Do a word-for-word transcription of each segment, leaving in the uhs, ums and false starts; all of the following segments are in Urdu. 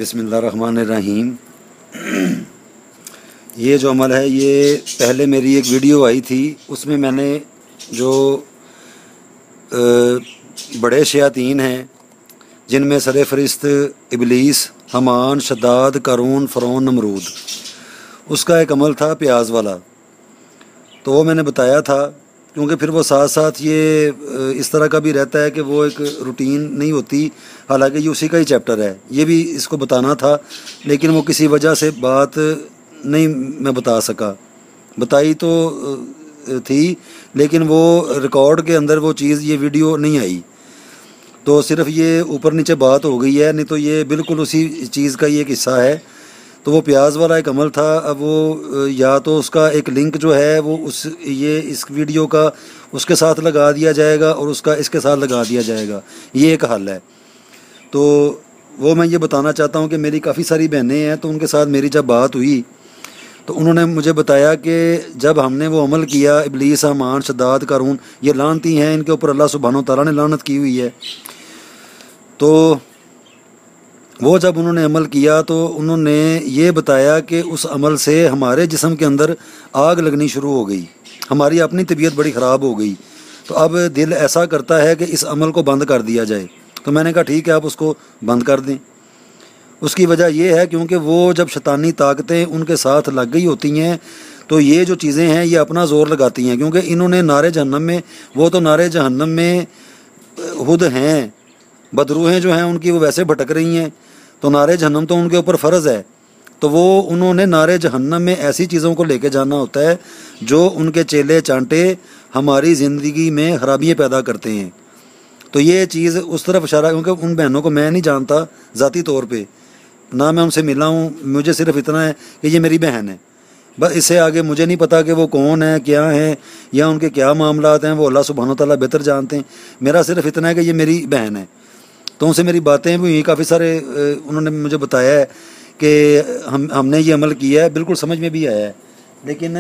बिस्मिल्लाहिर्रहमानिर्रहीम। ये जो अमल है ये पहले मेरी एक वीडियो आई थी, उसमें मैंने जो बड़े शयातीन हैं जिनमें सर फरिस्त इबलीस, हमान, शद्दाद, कारून, फ़िरौन, नमरूद, उसका एक अमल था प्याज वाला। तो वो मैंने बताया था, क्योंकि फिर वो साथ साथ ये इस तरह का भी रहता है कि वो एक रूटीन नहीं होती, हालांकि ये उसी का ही चैप्टर है। ये भी इसको बताना था, लेकिन वो किसी वजह से बात नहीं मैं बता सका। बताई तो थी, लेकिन वो रिकॉर्ड के अंदर वो चीज़, ये वीडियो नहीं आई। तो सिर्फ ये ऊपर नीचे बात हो गई है, नहीं तो ये बिल्कुल उसी चीज़ का ही एक हिस्सा है। तो वो प्याज वाला एक अमल था। अब वो या तो उसका एक लिंक जो है वो उस ये इस वीडियो का उसके साथ लगा दिया जाएगा और उसका इसके साथ लगा दिया जाएगा, ये एक हल है। तो वो मैं ये बताना चाहता हूँ कि मेरी काफ़ी सारी बहनें हैं, तो उनके साथ मेरी जब बात हुई तो उन्होंने मुझे बताया कि जब हमने वो अमल किया, इबलीस, हमान, शद्दाद, कारून, ये लानती हैं, इनके ऊपर अल्लाह सुब्हानो तआला ने लानत की हुई है। तो वो जब उन्होंने अमल किया तो उन्होंने ये बताया कि उस अमल से हमारे जिस्म के अंदर आग लगनी शुरू हो गई, हमारी अपनी तबीयत बड़ी ख़राब हो गई। तो अब दिल ऐसा करता है कि इस अमल को बंद कर दिया जाए। तो मैंने कहा ठीक है, आप उसको बंद कर दें। उसकी वजह यह है क्योंकि वो जब शैतानी ताकतें उनके साथ लग गई होती हैं तो ये जो चीज़ें हैं ये अपना ज़ोर लगाती हैं, क्योंकि इन्होंने नारे जहन्नम में, वो तो नारे जहन्नम में खुद हैं, बदरूहें जो हैं उनकी वो वैसे भटक रही हैं, तो नारे जहन्नम तो उनके ऊपर फ़र्ज़ है। तो वो उन्होंने नारे जहन्नम में ऐसी चीज़ों को लेके जाना होता है जो उनके चेले चांटे हमारी ज़िंदगी में खराबियाँ पैदा करते हैं। तो ये चीज़ उस तरफ इशारा, क्योंकि उन बहनों को मैं नहीं जानता ज़ाती तौर पे, ना मैं उनसे मिला हूँ, मुझे सिर्फ इतना है कि ये मेरी बहन है, बस। इससे आगे मुझे नहीं पता कि वो कौन है, क्या है, या उनके क्या मामलात हैं, वो अल्लाह सुब्हानो तआला बेहतर जानते हैं। मेरा सिर्फ इतना है कि ये मेरी बहन है। तो उनसे मेरी बातें भी हुई, काफ़ी सारे उन्होंने मुझे बताया है कि हम हमने ये अमल किया है, बिल्कुल समझ में भी आया है, लेकिन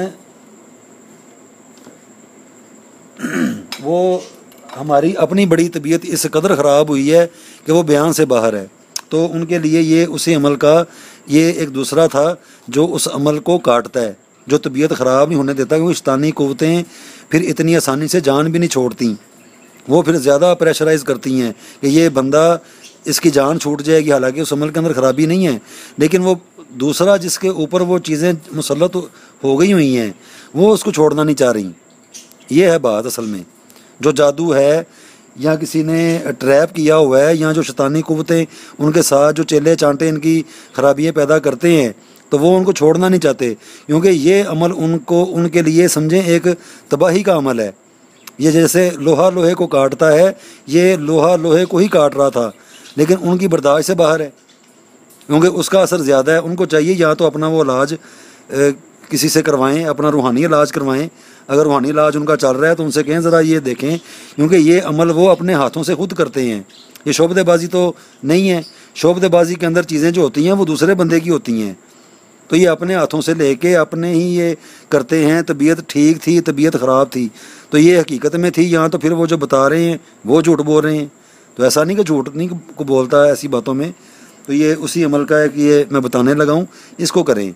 वो हमारी अपनी बड़ी तबीयत इस कदर ख़राब हुई है कि वो बयान से बाहर है। तो उनके लिए ये उसी अमल का ये एक दूसरा था जो उस अमल को काटता है, जो तबीयत ख़राब नहीं होने देता, क्योंकि शैतानी क़ुव्वतें फिर इतनी आसानी से जान भी नहीं छोड़ती। वो फिर ज़्यादा प्रेशराइज़ करती हैं कि ये बंदा, इसकी जान छूट जाएगी, हालांकि उस अमल के अंदर ख़राबी नहीं है, लेकिन वो दूसरा जिसके ऊपर वो चीज़ें मुसल्लत हो गई हुई हैं वो उसको छोड़ना नहीं चाह रही। ये है बात असल में। जो जादू है या किसी ने ट्रैप किया हुआ है, या जो शैतानी क़ुव्वतें उनके साथ जो चेले चांटे इनकी खराबियाँ पैदा करते हैं, तो वो उनको छोड़ना नहीं चाहते, क्योंकि ये अमल उनको, उनके लिए समझें एक तबाही का अमल है। ये जैसे लोहा लोहे को काटता है, ये लोहा लोहे को ही काट रहा था, लेकिन उनकी बर्दाश्त से बाहर है, क्योंकि उसका असर ज़्यादा है। उनको चाहिए या तो अपना वो इलाज किसी से करवाएं, अपना रूहानी इलाज करवाएं। अगर रूहानी इलाज उनका चल रहा है तो उनसे कहें ज़रा ये देखें, क्योंकि ये अमल वो अपने हाथों से खुद करते हैं। ये शोबदेबाजी तो नहीं है। शोबदेबाजी के अंदर चीज़ें जो होती हैं वो दूसरे बंदे की होती हैं, तो ये अपने हाथों से लेके अपने ही ये करते हैं। तबीयत ठीक थी, तबीयत ख़राब थी, तो ये हकीकत में थी, यहाँ तो फिर वो जो बता रहे हैं वो झूठ बोल रहे हैं। तो ऐसा नहीं कि झूठ नहीं को बोलता है ऐसी बातों में। तो ये उसी अमल का है कि ये मैं बताने लगा हूँ, इसको करें।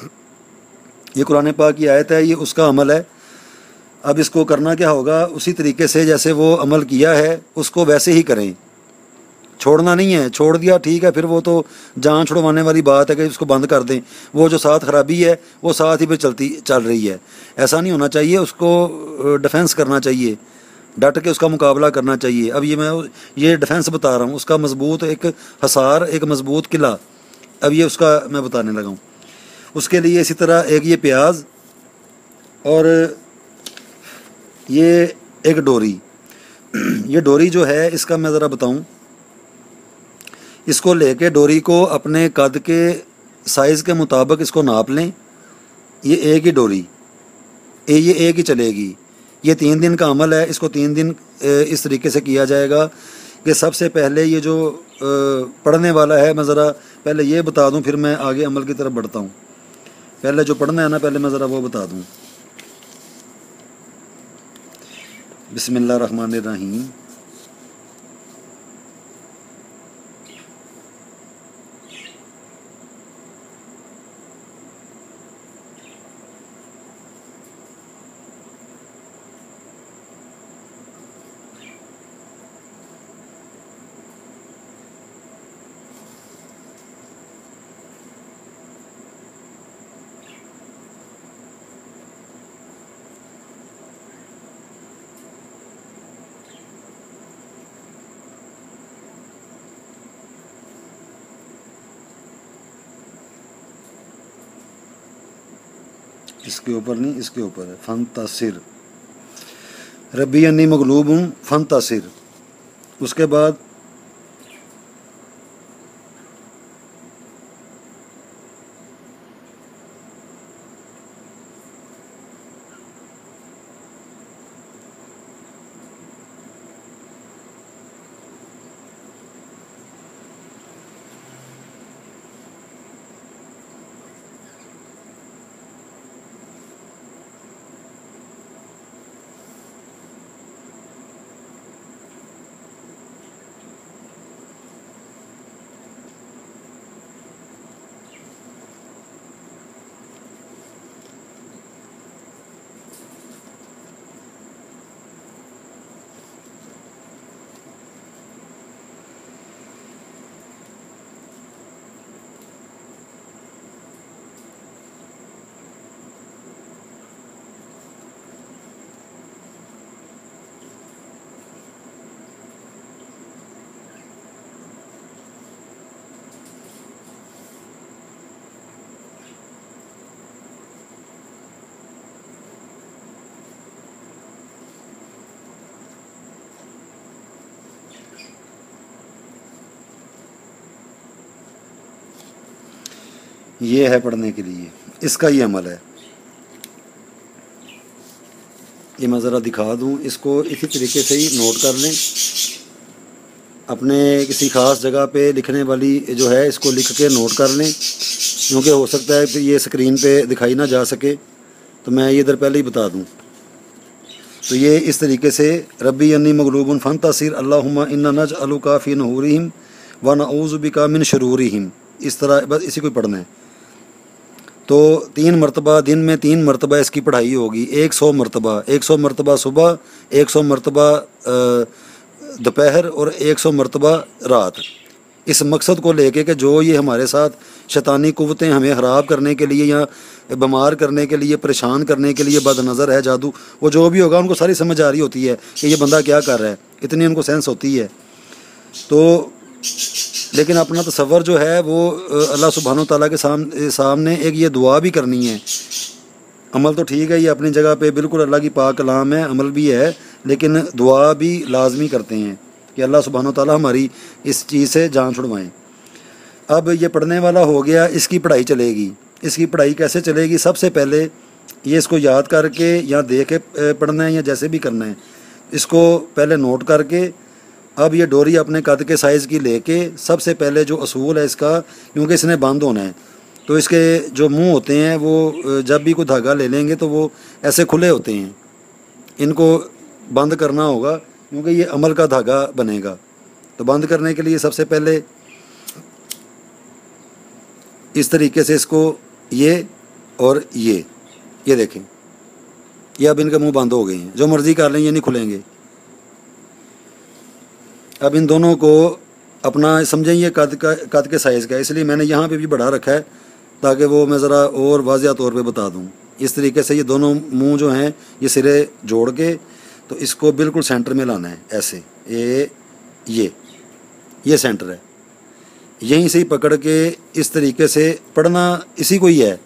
ये कुरान पाक की आयत है, ये उसका अमल है। अब इसको करना क्या होगा, उसी तरीके से जैसे वो अमल किया है उसको वैसे ही करें, छोड़ना नहीं है। छोड़ दिया ठीक है, फिर वो तो जान छुड़वाने वाली बात है कि उसको बंद कर दें। वो जो साथ खराबी है वो साथ ही फिर चलती चल रही है, ऐसा नहीं होना चाहिए। उसको डिफेंस करना चाहिए, डट के उसका मुकाबला करना चाहिए। अब ये मैं ये डिफेंस बता रहा हूँ, उसका मजबूत एक हसार, एक मजबूत किला, अब ये उसका मैं बताने लगा हूँ। उसके लिए इसी तरह एक ये प्याज और ये एक डोरी। ये डोरी जो है इसका मैं ज़रा बताऊँ, इसको लेके डोरी को अपने कद के साइज़ के मुताबिक इसको नाप लें। ये एक ही डोरी, ये एक ही चलेगी। ये तीन दिन का अमल है। इसको तीन दिन इस तरीके से किया जाएगा कि सबसे पहले ये जो पढ़ने वाला है, मैं ज़रा पहले ये बता दूं, फिर मैं आगे अमल की तरफ बढ़ता हूँ। पहले जो पढ़ना है ना, पहले मैं ज़रा वो बता दूँ। बिस्मिल्लाहिर्रहमानिर्रहीम। اس کے اوپر نہیں، اس کے اوپر ہے فانتصر، ربی انی مغلوب ہوں فانتصر. اس کے بعد یہ ہے پڑھنے کے لیے، اس کا یہ عمل ہے. یہ میں ذرا دکھا دوں، اس کو اسی طریقے سے ہی نوٹ کر لیں. اپنے کسی خاص جگہ پہ لکھنے والی جو ہے اس کو لکھ کے نوٹ کر لیں، کیونکہ ہو سکتا ہے کہ یہ اسکرین پہ دکھائی نہ جا سکے، تو میں یہ ادھر پہلے ہی بتا دوں. تو یہ اس طریقے سے ربی انی مغلوب فانتصر اللہم انا نجعلک فی نحورہم ونعوذ بک من شرورہم، اس طرح بس اسی کو پڑھنا ہے. تو تین مرتبہ دن میں تین مرتبہ اس کی پڑھائی ہوگی، ایک سو مرتبہ، ایک سو مرتبہ صبح، ایک سو مرتبہ دوپہر اور ایک سو مرتبہ رات. اس مقصد کو لے کے کہ جو یہ ہمارے ساتھ شیطانی قوتیں ہمیں خراب کرنے کے لیے یا بیمار کرنے کے لیے، پریشان کرنے کے لیے بد نظر ہے، جادو، وہ جو بھی ہوگا ان کو ساری سمجھ آ رہی ہوتی ہے کہ یہ بندہ کیا کر رہا ہے، اتنی ان کو سینس ہوتی ہے. تو لیکن اپنا تصور جو ہے وہ اللہ سبحانہ و تعالیٰ کے سامنے ایک یہ دعا بھی کرنی ہے. عمل تو ٹھیک ہے، یہ اپنی جگہ پہ بالکل اللہ کی پاک کلام ہے، عمل بھی ہے، لیکن دعا بھی لازمی کرتے ہیں کہ اللہ سبحانہ و تعالیٰ ہماری اس چیز سے جان چھڑوائیں. اب یہ پڑھنے والا ہو گیا، اس کی پڑھائی چلے گی. اس کی پڑھائی کیسے چلے گی؟ سب سے پہلے یہ اس کو یاد کر کے یا دیکھ کے پڑھنا ہے یا جیسے بھی کرنا ہے، اس کو پہلے نوٹ کر کے اب یہ ڈوری اپنے قد کے سائز کی لے کے سب سے پہلے جو اصول ہے اس کا، کیونکہ اس نے بند ہونا ہے، تو اس کے جو منہ ہوتے ہیں وہ جب بھی کوئی دھاگا لے لیں گے تو وہ ایسے کھلے ہوتے ہیں، ان کو بند کرنا ہوگا کیونکہ یہ عمل کا دھاگا بنے گا. تو بند کرنے کے لیے سب سے پہلے اس طریقے سے اس کو یہ اور یہ یہ دیکھیں، یہ اب ان کے منہ بند ہو گئے ہیں، جو مرضی کر لیں یہ نہیں کھلیں گے. اب ان دونوں کو اپنا سمجھیں یہ قد کا قد کے سائز کا ہے، اس لیے میں نے یہاں پہ بھی بڑھا رکھا ہے تاکہ وہ میں ذرا اور واضح طور پہ بتا دوں. اس طریقے سے یہ دونوں منہ جو ہیں یہ سرے جوڑ کے تو اس کو بالکل سینٹر میں لانا ہے، ایسے یہ یہ یہ سینٹر ہے، یہیں سے ہی پکڑ کے اس طریقے سے پڑھنا اسی کو ہی ہے،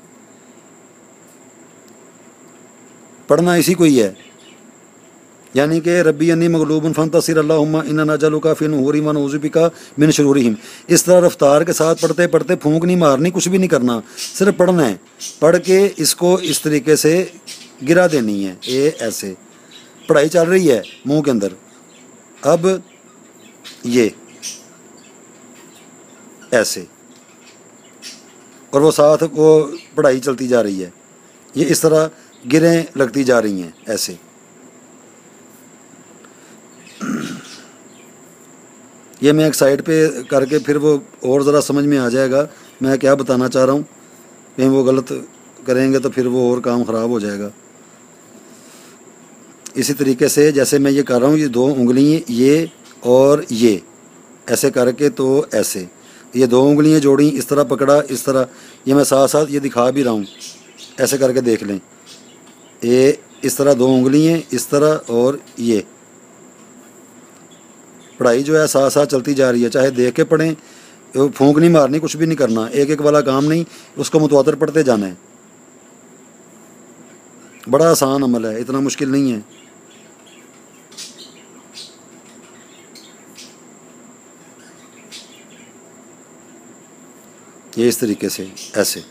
پڑھنا اسی کو ہی ہے. یعنی کہ ربی انی مغلوب فانتصر اللہم انا نجعلک فی نحورہم ونعوذ بک من شرورہم. اس طرح رفتار کے ساتھ پڑھتے پڑھتے پھونک نہیں مارنی، کچھ بھی نہیں کرنا، صرف پڑھنا ہے. پڑھ کے اس کو اس طریقے سے گرا دینی ہے، یہ ایسے پڑھائی چل رہی ہے منہ کے اندر. اب یہ ایسے اور وہ ساتھ وہ پڑھائی چلتی جا رہی ہے، یہ اس طرح گریں لگتی جا رہی ہیں ایسے. یہ میں ایک سائڈ پہ کر کے پھر وہ اور ذرا سمجھ میں آ جائے گا میں کیا بتانا چاہ رہا ہوں. کہیں وہ غلط کریں گے تو پھر وہ اور کام خراب ہو جائے گا. اسی طریقے سے جیسے میں یہ کر رہا ہوں، یہ دو انگلیاں یہ اور یہ ایسے کر کے تو ایسے یہ دو انگلیاں جوڑیں، اس طرح پکڑا، اس طرح، یہ میں ساتھ ساتھ یہ دکھا بھی رہا ہوں، ایسے کر کے دیکھ لیں. یہ اس طرح دو انگلیاں اس طرح اور یہ پڑھائی جو ہے ساتھ ساتھ چلتی جا رہی ہے، چاہے دیکھ کے پڑھیں، پھونک نہیں مارنی، کچھ بھی نہیں کرنا، ایک ایک والا کام نہیں، اس کو متواتر پڑھتے جانا ہے. बड़ा आसान अमल है, इतना मुश्किल नहीं है। ये इस तरीके से ऐसे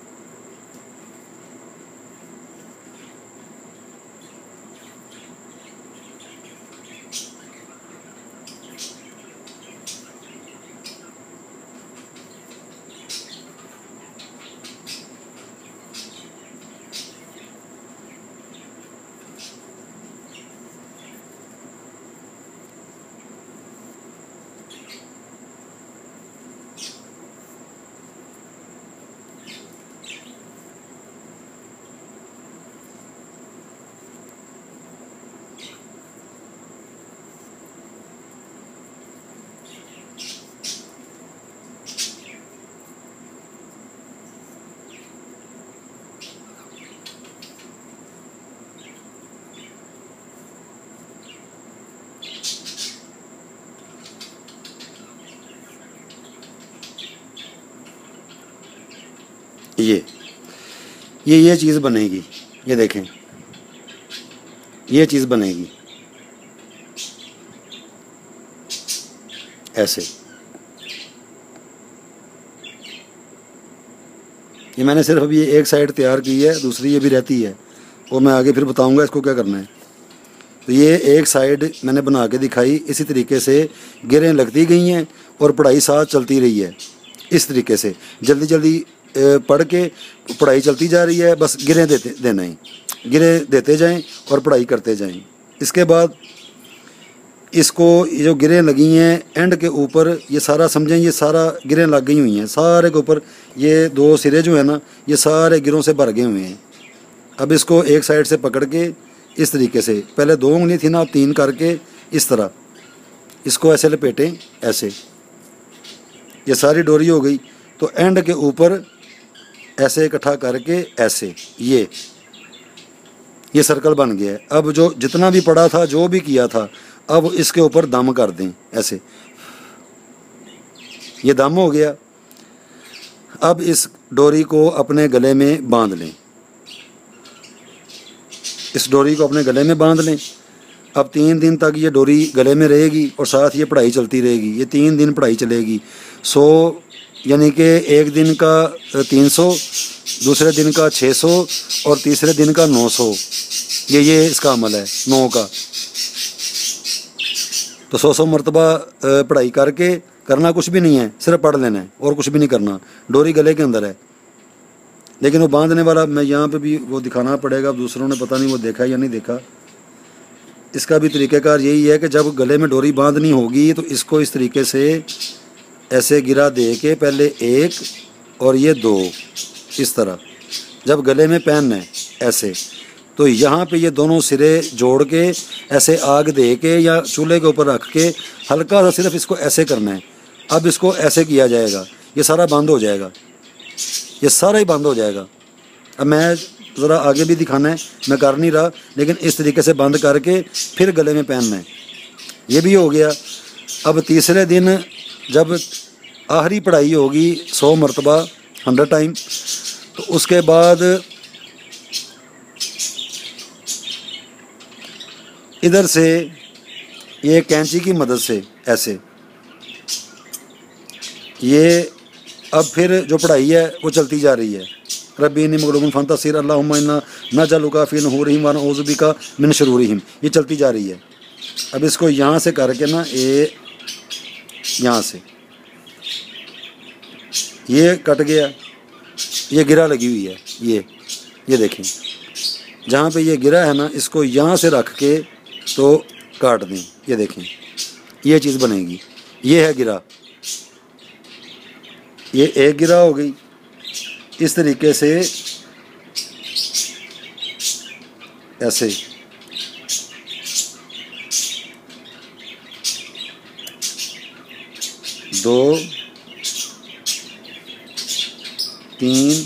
ये ये ये चीज़ बनेगी। ये देखें, ये चीज़ बनेगी ऐसे। ये मैंने सिर्फ अभी एक साइड तैयार की है, दूसरी ये भी रहती है, वो मैं आगे फिर बताऊंगा इसको क्या करना है। तो ये एक साइड मैंने बना के दिखाई, इसी तरीके से गिरें लगती गई हैं और पढ़ाई साथ चलती रही है। इस तरीके से जल्दी जल्दी पढ़ के पढ़ाई चलती जा रही है, बस गिरें देते देना ही, गिरे देते जाएं और पढ़ाई करते जाएं। इसके बाद इसको ये जो गिरें लगी हैं एंड के ऊपर, ये सारा समझें, ये सारा गिरें लग गई हुई हैं सारे के ऊपर। ये दो सिरे जो है ना, ये सारे गिरों से भर गए हुए हैं। अब इसको एक साइड से पकड़ के इस तरीके से, पहले दो उंगली थी ना, अब तीन करके इस तरह इसको ऐसे लपेटें, ऐसे। ये सारी डोरी हो गई। तो एंड के ऊपर ऐसे इकट्ठा करके ऐसे, ये ये सर्कल बन गया है। अब जो जितना भी पड़ा था, जो भी किया था, अब इसके ऊपर दम कर दें ऐसे। ये दम हो गया। अब इस डोरी को अपने गले में बांध लें, इस डोरी को अपने गले में बांध लें। अब तीन दिन तक ये डोरी गले में रहेगी और साथ ये पढ़ाई चलती रहेगी। ये तीन दिन पढ़ाई चलेगी। सौ यानी कि एक दिन का तीन सौ, दूसरे दिन का छः सौ और तीसरे दिन का नौ सौ। ये ये इसका अमल है नौ का। तो सौ सौ मरतबा पढ़ाई करके, करना कुछ भी नहीं है, सिर्फ पढ़ लेना है और कुछ भी नहीं करना। डोरी गले के अंदर है, लेकिन वो बांधने वाला मैं यहाँ पे भी वो दिखाना पड़ेगा। दूसरों ने पता नहीं वो देखा या नहीं देखा। इसका भी तरीक़ाकार यही है कि जब गले में डोरी बांधनी होगी तो इसको इस तरीके से ऐसे गिरा दे के, पहले एक और ये दो, इस तरह जब गले में पहनना है ऐसे, तो यहाँ पे ये दोनों सिरे जोड़ के ऐसे आग दे के या चूल्हे के ऊपर रख के हल्का सा सिर्फ इसको ऐसे करना है। अब इसको ऐसे किया जाएगा, ये सारा बंद हो जाएगा, ये सारा ही बंद हो जाएगा। अब मैं ज़रा आगे भी दिखाना है, मैं कर नहीं रहा, लेकिन इस तरीके से बंद करके फिर गले में पहनना है। ये भी हो गया। अब तीसरे दिन जब आखिरी पढ़ाई होगी सौ मरतबा, हंड्रेड टाइम, तो उसके बाद इधर से ये कैंची की मदद से ऐसे, ये अब फिर जो पढ़ाई है वो चलती जा रही है। रब्बी इन्नी मगलूबुन फंतसिर अल्लाहुम्मा इन्ना नजअलुका फी नुहूरिहिम व नऊज़ु बिका मिन शुरूरिहिम। ये चलती जा रही है। अब इसको यहाँ से करके ना, ये यहाँ से ये कट गया, ये गिरा लगी हुई है। ये ये देखें, जहाँ पे ये गिरा है ना, इसको यहाँ से रख के तो काट दें। ये देखें, ये चीज़ बनेगी। ये है गिरा, ये एक गिरा हो गई। इस तरीके से ऐसे दो, तीन,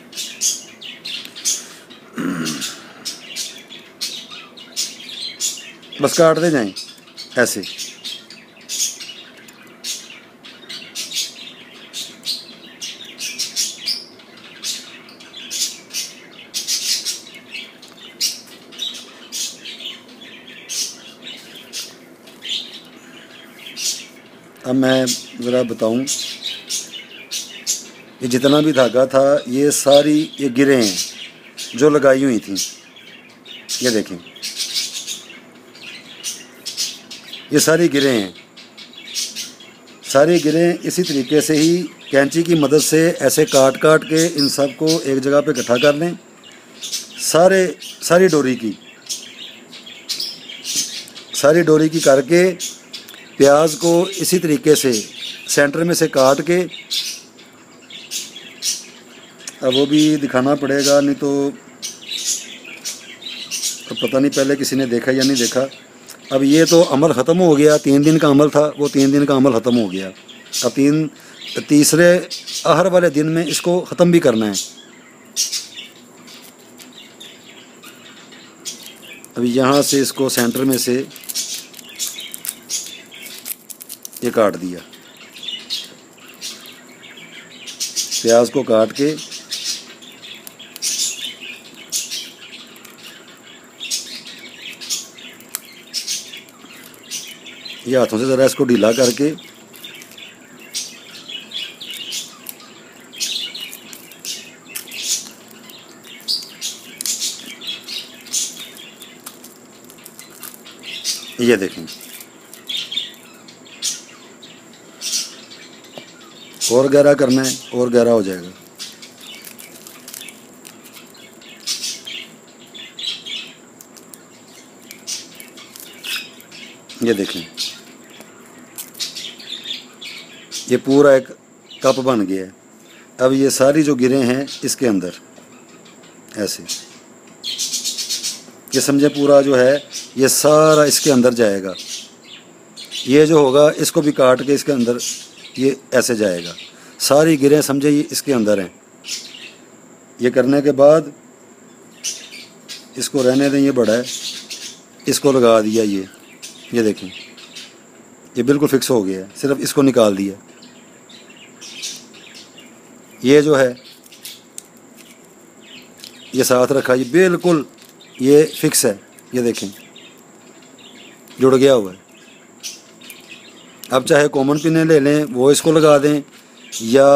बस काटते जाएं ऐसे। اب میں ذرا بتاؤں، یہ جتنا بھی دھاگا تھا یہ ساری یہ گریں ہیں جو لگائی ہوئی تھیں، یہ دیکھیں یہ ساری گریں ہیں، ساری گریں اسی طریقے سے ہی کینچی کی مدد سے ایسے کاٹ کاٹ کے ان سب کو ایک جگہ پہ اکٹھا کر لیں، سارے ساری ڈوری کی ساری ڈوری کی کر کے پیاز کو اسی طریقے سے سینٹر میں سے کاٹ کے، اب وہ بھی دکھانا پڑے گا نہیں تو پتہ نہیں پہلے کسی نے دیکھا یا نہیں دیکھا۔ اب یہ تو عمل ختم ہو گیا، تین دن کا عمل تھا، وہ تین دن کا عمل ختم ہو گیا، اب تین تیسرے آخر والے دن میں اس کو ختم بھی کرنا ہے۔ اب یہاں سے اس کو سینٹر میں سے یہ کاٹ دیا، پیاز کو کاٹ کے یہ ہاتھوں سے ذرا اس کو ڈھیلا کر کے یہ دیکھیں اور گہرا کرنا ہے اور گہرا ہو جائے گا۔ یہ دیکھیں یہ پورا ایک کپ بن گیا ہے۔ اب یہ ساری جو گریں ہیں اس کے اندر ایسے یہ سمجھے پورا جو ہے یہ سارا اس کے اندر جائے گا، یہ جو ہوگا اس کو بھی کاٹ کے اس کے اندر یہ ایسے جائے گا، ساری گریں سمجھے یہ اس کے اندر ہیں۔ یہ کرنے کے بعد اس کو رہنے دیں، یہ بڑا ہے، اس کو لگا دیا، یہ یہ دیکھیں یہ بالکل فکس ہو گیا ہے، صرف اس کو نکال دیا، یہ جو ہے یہ ساتھ رکھا، یہ بالکل یہ فکس ہے، یہ دیکھیں جڑ گیا ہوا ہے۔ اب چاہے کومن پنے لے لیں وہ اس کو لگا دیں، یا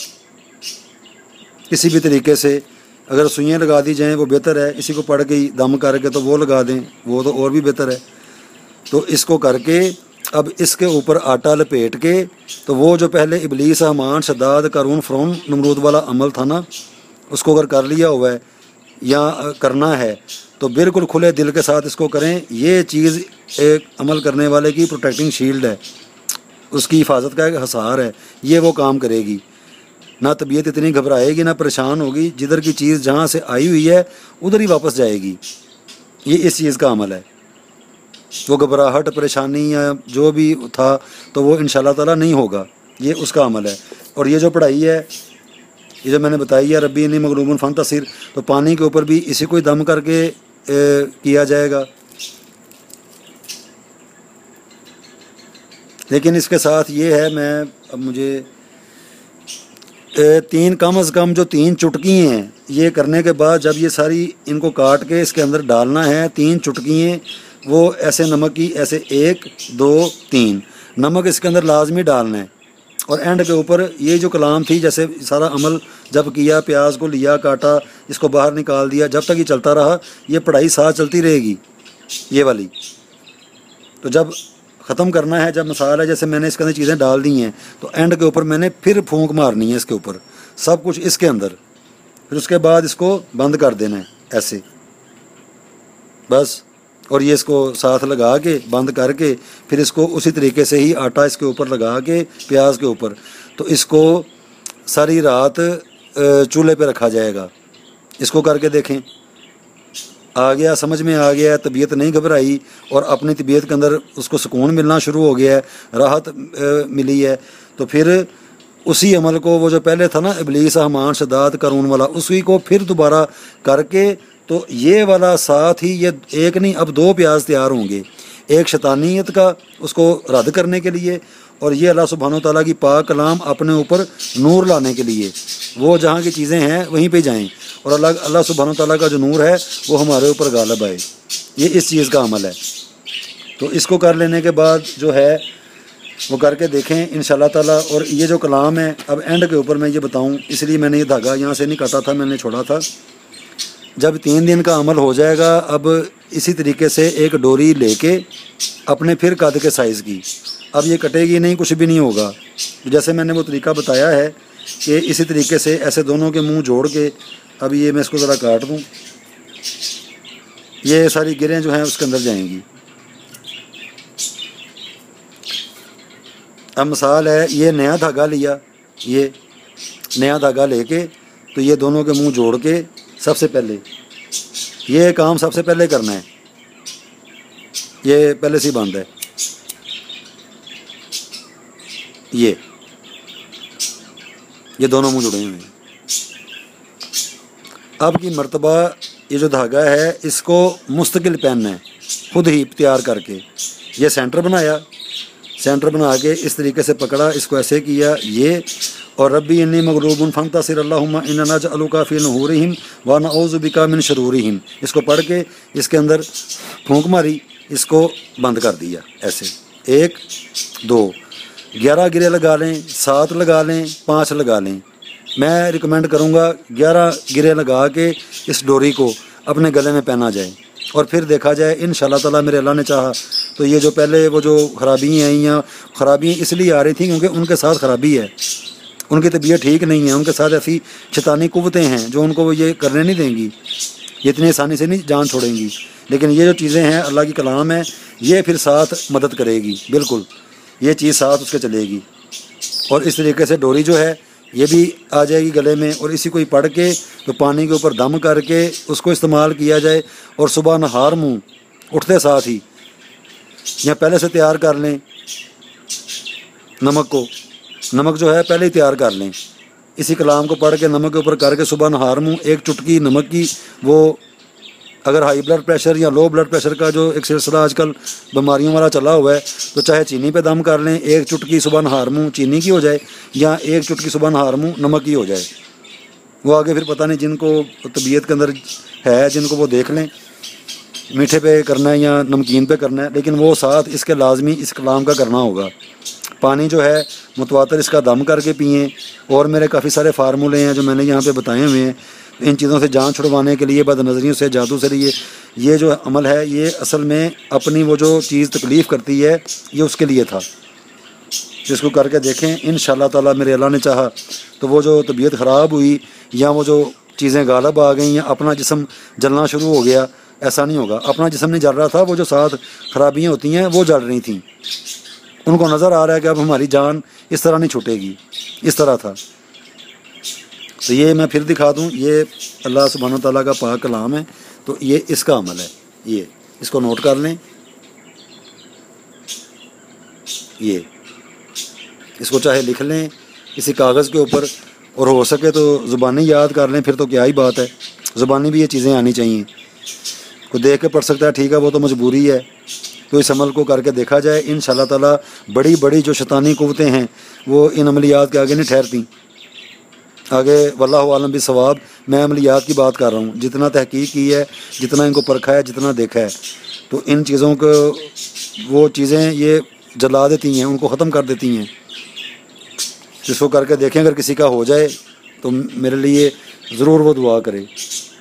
کسی بھی طریقے سے اگر سوئیاں لگا دی جائیں وہ بہتر ہے، اسی کو پڑ گئی دم کر کے تو وہ لگا دیں، وہ تو اور بھی بہتر ہے۔ تو اس کو کر کے اب اس کے اوپر آٹا لپیٹ کے، تو وہ جو پہلے ابلیس حامان شداد قارون فرعون نمرود والا عمل تھا نا، اس کو اگر کر لیا ہوا ہے یا کرنا ہے تو بالکل کھلے دل کے ساتھ اس کو کریں۔ یہ چیز ایک عمل کرنے والے کی پروٹیکٹنگ شیلڈ ہے، اس کی حفاظت کا ایک حصار ہے، یہ وہ کام کرے گی، نہ طبیعت اتنی گھبرائے گی، نہ پریشان ہوگی، جدھر کی چیز جہاں سے آئی ہوئی ہے ادھر ہی واپس جائے گی۔ یہ اس چیز کا عمل ہے، وہ گھبراہٹ پریشانی یا جو بھی تھا تو وہ انشاءاللہ تعالیٰ نہیں ہوگا، یہ اس کا عمل ہے۔ اور یہ جو پڑھائی ہے یہ جو میں نے بتائی ہے ربی انی مغلوب فانتصر، تو پانی کے اوپر بھی اسی کو دم کر کے کیا جائے گا، لیکن اس کے ساتھ یہ ہے، میں اب مجھے تین کم از کم جو تین چٹکی ہیں یہ کرنے کے بعد جب یہ ساری ان کو کاٹ کے اس کے اندر ڈالنا ہے، تین چٹکیاں وہ ایسے نمک کی، ایسے ایک دو تین نمک اس کے اندر لازمی ڈالنا ہے۔ اور اینڈ کے اوپر یہ جو کلام تھی، جیسے سارا عمل جب کیا، پیاز کو لیا کاٹا، اس کو باہر نکال دیا، جب تک یہ چلتا رہا یہ پڑھائی ساتھ چلتی رہے گی یہ والی۔ تو جب ختم کرنا ہے، جب مسالہ جیسے میں نے اس کے اندر چیزیں ڈال دی ہیں تو اینڈ کے اوپر میں نے پھر پھونک مارنی ہے اس کے اوپر، سب کچھ اس کے اندر، پھر اس کے بعد اس کو بند کر دینا ہے ایسے بس۔ اور یہ اس کو ساتھ لگا کے بند کر کے پھر اس کو اسی طریقے سے ہی آٹا اس کے اوپر لگا کے پیاز کے اوپر، تو اس کو ساری رات چولہے پہ رکھا جائے گا۔ اس کو کر کے دیکھیں، آ گیا، سمجھ میں آ گیا، طبیعت نہیں گھبرائی اور اپنی طبیعت کے اندر اس کو سکون ملنا شروع ہو گیا ہے، راحت ملی ہے، تو پھر اسی عمل کو وہ جو پہلے تھا نا ابلیس حامان شداد قارون والا، اسی کو پھر دوبارہ کر کے، تو یہ والا ساتھ ہی یہ ایک نہیں اب دو پیاز تیار ہوں گے، ایک شیطانیت کا اس کو رد کرنے کے لیے، اور یہ اللہ سبحانہ و تعالیٰ کی پاک کلام اپنے اوپر نور لانے کے لیے، وہ جہاں کی چیزیں ہیں وہیں پہ جائیں، اور اللہ اللہ سبحانہ و تعالیٰ کا جو نور ہے وہ ہمارے اوپر غالب آئے، یہ اس چیز کا عمل ہے۔ تو اس کو کر لینے کے بعد جو ہے وہ کر کے دیکھیں انشاءاللہ تعالیٰ۔ اور یہ جو کلام ہے اب اینڈ کے اوپر میں یہ بتاؤں، اس لیے میں نے یہ دھاگا یہاں سے نہیں کاٹا تھا، میں نے چھوڑا تھا۔ جب تین دن کا عمل ہو جائے گا، اب اسی طریقے سے ایک ڈوری لے کے اپنے پھر قد کے سائز کی، اب یہ کٹے گی نہیں، کچھ بھی نہیں ہوگا۔ جیسے میں نے وہ طریقہ بتایا ہے کہ اسی طریقے سے ایسے دونوں کے منہ جوڑ کے، اب یہ میں اس کو ذرا کاٹ دوں، یہ ساری گریں جو ہیں اس کے اندر جائیں گی۔ اب مثال ہے، یہ نیا دھاگا لیا، یہ نیا دھاگا لے کے تو یہ دونوں کے منہ جوڑ کے سب سے پہلے یہ کام سب سے پہلے کرنا ہے، یہ پہلے سے ہی بند ہے، یہ یہ دونوں منہ جڑے ہوئے ہیں۔ اب کی مرتبہ یہ جو دھاگا ہے اس کو مستقل پہننا ہے، خود ہی تیار کر کے۔ یہ سینٹر بنایا، سینٹر بنا کے اس طریقے سے پکڑا، اس کو ایسے کیا، یہ اور ربی انی مغلوب فانتصر اللہم انا نجعلک فی نحورہم ونعوذ بک من شرورہم، اس کو پڑھ کے اس کے اندر پھونک ماری، اس کو بند کر دیا ایسے، ایک دو گیارہ گرے لگا لیں، سات لگا لیں، پانچ لگا لیں۔ میں ریکمینڈ کروں گا گیارہ گرے لگا کے اس ڈوری کو اپنے گلے میں پہنا جائے، اور پھر دیکھا جائے انشاءاللہ تعالیٰ میرے اللہ نے چاہا تو یہ جو پہلے وہ جو خرابیاں آئیں یا خرابیاں اس لیے آ رہی تھیں کیونکہ ان کے ساتھ خرابی ہے، ان کی طبیعت ٹھیک نہیں ہے، ان کے ساتھ ایسی شیطانی قوتیں ہیں جو ان کو وہ یہ کرنے نہیں دیں گی، یہ اتنی آسانی سے نہیں جان چھوڑیں گی۔ لیکن یہ جو چیزیں ہیں اللہ کی کلام ہے، یہ پھر ساتھ مدد کرے گی، بالکل یہ چیز ساتھ اس کے چلے گی۔ اور اس طریقے سے ڈوری جو ہے یہ بھی آ جائے گی گلے میں، اور اسی کو ہی پڑھ کے تو پانی کے اوپر دم کر کے اس کو استعمال کیا جائے، اور صبح نہار منہ اٹھتے ساتھ ہی یا پہلے سے تیار کر لیں نمک کو، نمک جو ہے پہلے ہی تیار کر لیں، اسی کلام کو پڑھ کے نمک کے اوپر کر کے صبح نہار منہ ایک چٹکی نمک کی، وہ اگر ہائی بلڈ پریشر یا لو بلڈ پریشر کا جو ایک سلسلہ آج کل بیماریوں والا چلا ہوا ہے، تو چاہے چینی پہ دم کر لیں، ایک چٹکی صبح نہار منہ چینی کی ہو جائے یا ایک چٹکی صبح نہار منہ نمک کی ہو جائے۔ وہ آگے پھر پتہ نہیں جن کو طبیعت کے اندر ہے جن کو وہ دیکھ لیں میٹھے پہ کرنا ہے یا نمکین پہ کرنا ہے، لیکن وہ ساتھ اس کے لازمی اس کلام کا کرنا ہوگا۔ پانی جو ہے متواتر اس کا دم کر کے پئیں، اور میرے کافی سارے فارمولے ہیں جو میں نے یہاں پہ بتائے ہوئے ہیں ان چیزوں سے جان چھڑوانے کے لیے، بد نظریوں سے، جادو سے لیے۔ یہ جو عمل ہے یہ اصل میں اپنی وہ جو چیز تکلیف کرتی ہے یہ اس کے لیے تھا، جس کو کر کے دیکھیں انشاءاللہ تعالیٰ میرے اللہ نے چاہا تو وہ جو طبیعت خراب ہوئی یا وہ جو چیزیں غالب آ گئیں یا اپنا جسم جلنا شروع ہو گیا، ایسا نہیں ہوگا۔ اپنا جسم نہیں جل رہا تھا، وہ جو ساتھ خرابیاں ہوتی ہیں وہ جل رہی تھیں، ان کو نظر آ رہا ہے کہ اب ہماری جان اس طرح نہیں چھوٹے گی، اس طرح تھا۔ تو یہ میں پھر دکھا دوں، یہ اللہ سبحانہ تعالیٰ کا پاک کلام ہے، تو یہ اس کا عمل ہے، یہ اس کو نوٹ کر لیں، یہ اس کو چاہے لکھ لیں کسی کاغذ کے اوپر، اور ہو سکے تو زبانی یاد کر لیں، پھر تو کیا ہی بات ہے، زبانی بھی یہ چیزیں آنی چاہیے۔ کوئی دیکھ کے پڑھ سکتا ہے ٹھیک ہے، وہ تو مجبوری ہے، تو اس عمل کو کر کے دیکھا جائے انشاءاللہ تعالیٰ بڑی بڑی جو شیطانی قوتیں ہیں وہ ان عملیات کے آگے نہیں ٹھہرتی۔ آگے واللہ عالم بالصواب، میں عملیات کی بات کر رہا ہوں، جتنا تحقیق کی ہے، جتنا ان کو پرکھا ہے، جتنا دیکھا ہے، تو ان چیزوں کو وہ چیزیں یہ جلا دیتی ہیں، ان کو ختم کر دیتی ہیں۔ جس کو کر کے دیکھیں، اگر کسی کا ہو جائے تو میرے لیے ضرور وہ دعا کرے۔